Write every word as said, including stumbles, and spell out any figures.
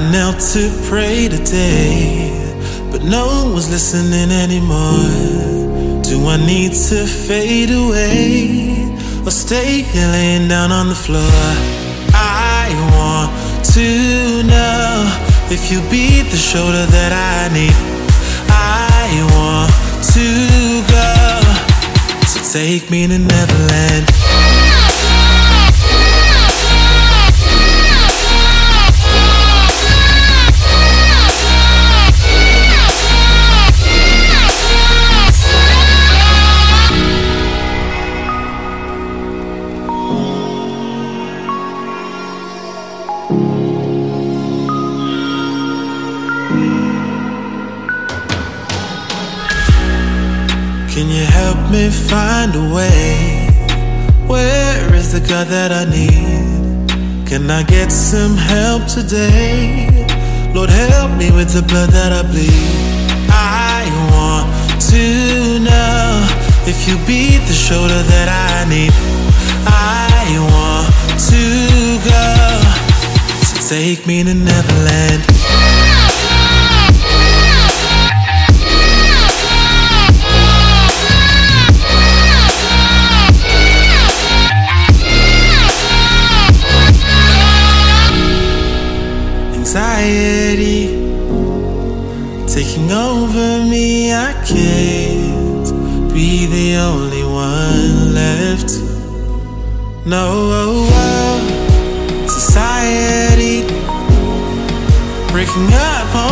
knelt to pray today, but no one's listening anymore. Do I need to fade away or stay here laying down on the floor? I want to know if you'll be the shoulder that I need. I want to go, so take me to Neverland. Can you help me find a way? Where is the God that I need? Can I get some help today? Lord, help me with the blood that I bleed. I want to know if you be the shoulder that I need. I want to go, so take me to Neverland. Anxiety taking over me, I can't be the only one left. No, society breaking up